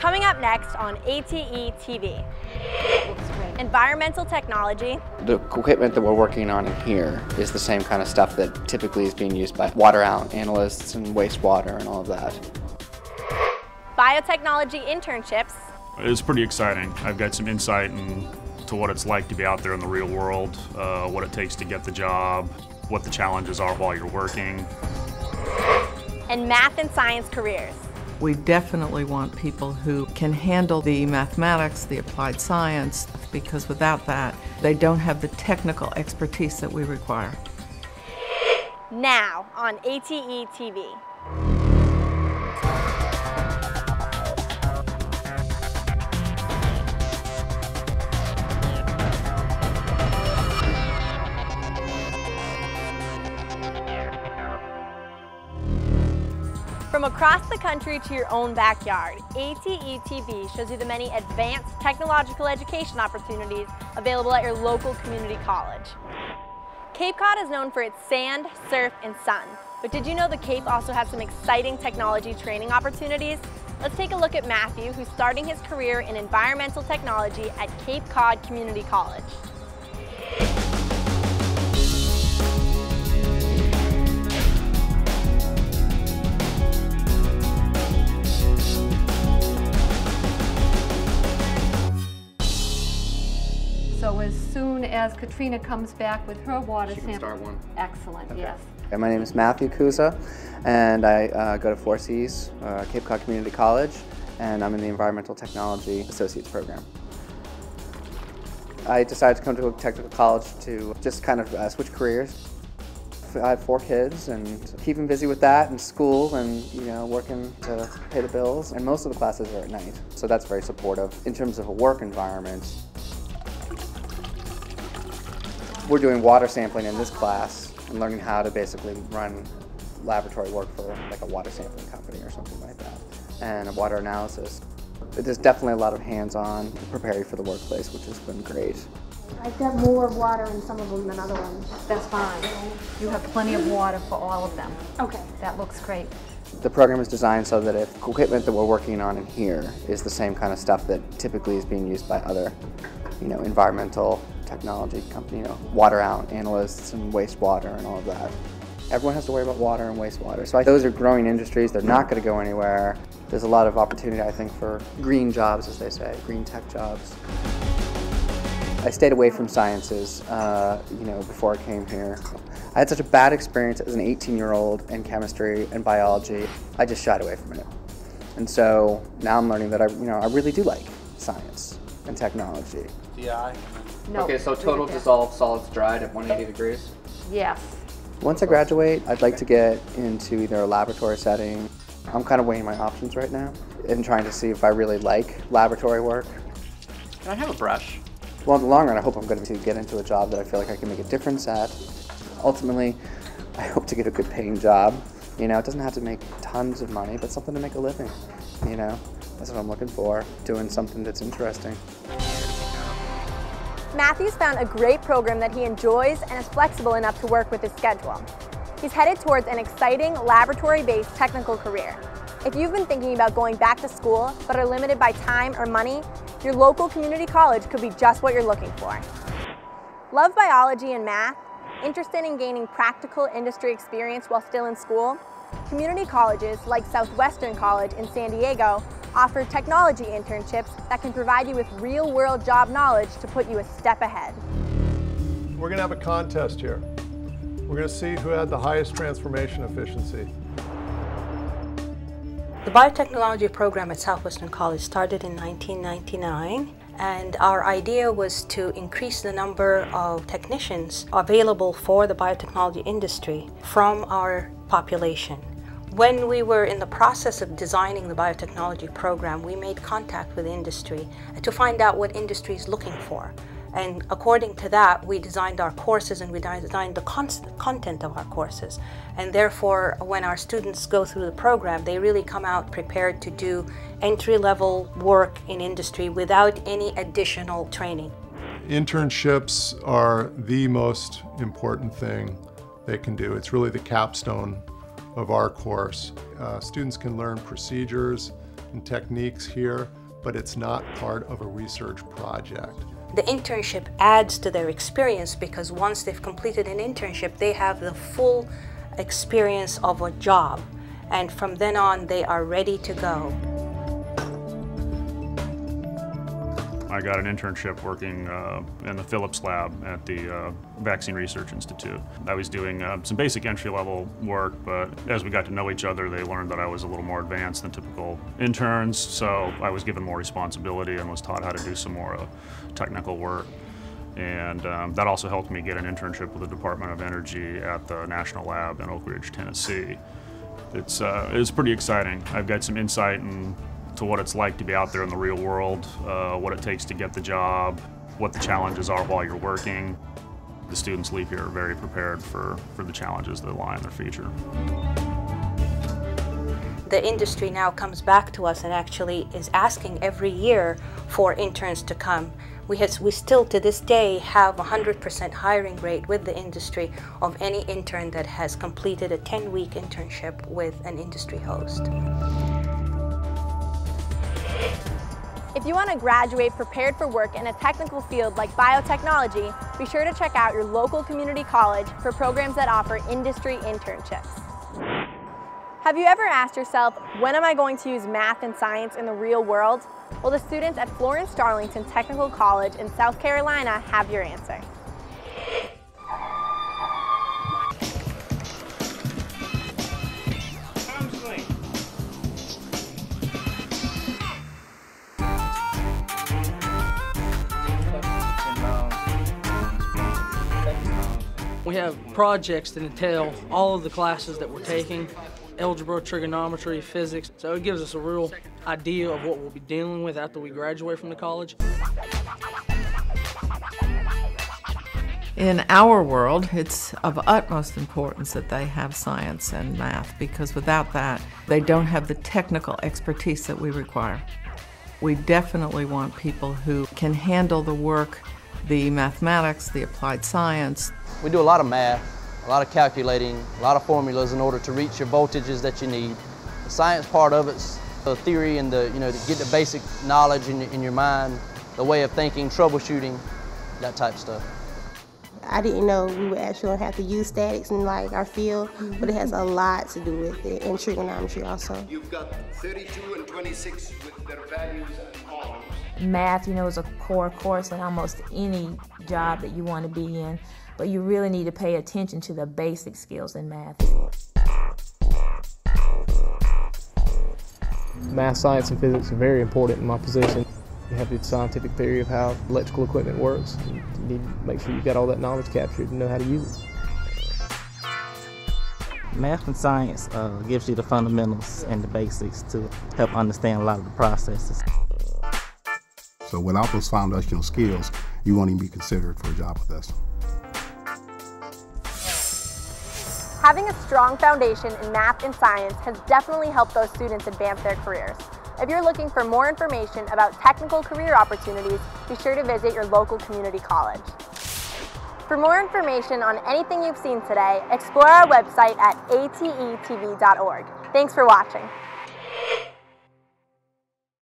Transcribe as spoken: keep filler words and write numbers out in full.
Coming up next on A T E T V. Environmental technology. The equipment that we're working on in here is the same kind of stuff that typically is being used by water analysts and wastewater and all of that. Biotechnology internships. It's pretty exciting. I've got some insight into what it's like to be out there in the real world, uh, what it takes to get the job, what the challenges are while you're working. And math and science careers. We definitely want people who can handle the mathematics, the applied science, because without that, they don't have the technical expertise that we require. Now on A T E T V. From across the country to your own backyard, A T E T V shows you the many advanced technological education opportunities available at your local community college. Cape Cod is known for its sand, surf, and sun, but did you know the Cape also has some exciting technology training opportunities? Let's take a look at Matthew, who's starting his career in environmental technology at Cape Cod Community College. So as soon as Katrina comes back with her water She sample. can start one. Excellent, Okay. yes. Okay, my name is Matthew Kuza, and I uh, go to four C's, uh, Cape Cod Community College, and I'm in the Environmental Technology Associates program. I decided to come to a technical college to just kind of uh, switch careers. I have four kids and keep them busy with that and school and, you know, working to pay the bills, and most of the classes are at night, so that's very supportive. In terms of a work environment, we're doing water sampling in this class and learning how to basically run laboratory work for like a water sampling company or something like that, and a water analysis. There's definitely a lot of hands-on preparing for the workplace, which has been great. I've got more water in some of them than other ones. That's fine. You have plenty of water for all of them. Okay. That looks great. The program is designed so that if equipment that we're working on in here is the same kind of stuff that typically is being used by other, you know, environmental technology company, you know, water analysts and wastewater and all of that. Everyone has to worry about water and wastewater. So I, those are growing industries. They're not going to go anywhere. There's a lot of opportunity, I think, for green jobs, as they say, green tech jobs. I stayed away from sciences, uh, you know, before I came here. I had such a bad experience as an eighteen-year-old in chemistry and biology. I just shied away from it. And so now I'm learning that I, you know, I really do like science and technology. D I. No, okay, so total dissolved solids dried at one hundred eighty degrees? Yes. Once I graduate, I'd like to get into either a laboratory setting. I'm kind of weighing my options right now and trying to see if I really like laboratory work. Can I have a brush? Well, in the long run, I hope I'm going to get into a job that I feel like I can make a difference at. Ultimately, I hope to get a good paying job. You know, it doesn't have to make tons of money, but something to make a living. You know, that's what I'm looking for, doing something that's interesting. Matthew's found a great program that he enjoys and is flexible enough to work with his schedule. He's headed towards an exciting laboratory-based technical career. If you've been thinking about going back to school but are limited by time or money, your local community college could be just what you're looking for. Love biology and math? Interested in gaining practical industry experience while still in school? Community colleges like Southwestern College in San Diego offer technology internships that can provide you with real-world job knowledge to put you a step ahead. We're going to have a contest here. We're going to see who had the highest transformation efficiency. The biotechnology program at Southwestern College started in nineteen ninety-nine, and our idea was to increase the number of technicians available for the biotechnology industry from our population. When we were in the process of designing the biotechnology program, we made contact with industry to find out what industry is looking for. And according to that, we designed our courses and we designed the con content of our courses. And therefore, when our students go through the program, they really come out prepared to do entry-level work in industry without any additional training. Internships are the most important thing they can do. It's really the capstone of our course. Uh, students can learn procedures, and techniques here, but it's not part of a research project. The internship adds to their experience because once they've completed an internship, they have the full experience of a job. And from then on, they are ready to go. I got an internship working uh, in the Phillips lab at the uh, Vaccine Research Institute. I was doing uh, some basic entry-level work, but as we got to know each other, they learned that I was a little more advanced than typical interns, so I was given more responsibility and was taught how to do some more uh, technical work. And um, that also helped me get an internship with the Department of Energy at the National Lab in Oak Ridge, Tennessee. It's, uh, it's pretty exciting. I've got some insight in to what it's like to be out there in the real world, uh, what it takes to get the job, what the challenges are while you're working. The students leave here very prepared for, for the challenges that lie in their future. The industry now comes back to us and actually is asking every year for interns to come. We, has, we still to this day have a one hundred percent hiring rate with the industry of any intern that has completed a ten week internship with an industry host. If you want to graduate prepared for work in a technical field like biotechnology, be sure to check out your local community college for programs that offer industry internships. Have you ever asked yourself, when am I going to use math and science in the real world? Well, the students at Florence Darlington Technical College in South Carolina have your answer. We have projects that entail all of the classes that we're taking, algebra, trigonometry, physics, so it gives us a real idea of what we'll be dealing with after we graduate from the college. In our world, it's of utmost importance that they have science and math, because without that, they don't have the technical expertise that we require. We definitely want people who can handle the work, the mathematics, the applied science. We do a lot of math, a lot of calculating, a lot of formulas in order to reach your voltages that you need. The science part of it's the theory and the, you know, to get the basic knowledge in, in your mind, the way of thinking, troubleshooting, that type of stuff. I didn't know we would actually have to use statics in like our field, mm-hmm. but it has a lot to do with it, and trigonometry also. You've got thirty-two and twenty-six with their values and columns. Math, you know, is a core course in almost any job that you want to be in, but you really need to pay attention to the basic skills in math. Math, science, and physics are very important in my position. You have the scientific theory of how electrical equipment works. You need to make sure you've got all that knowledge captured and know how to use it. Math and science uh, gives you the fundamentals and the basics to help understand a lot of the processes. So without those foundational skills, you won't even be considered for a job with us. Having a strong foundation in math and science has definitely helped those students advance their careers. If you're looking for more information about technical career opportunities, be sure to visit your local community college. For more information on anything you've seen today, explore our website at A T E T V dot org. Thanks for watching.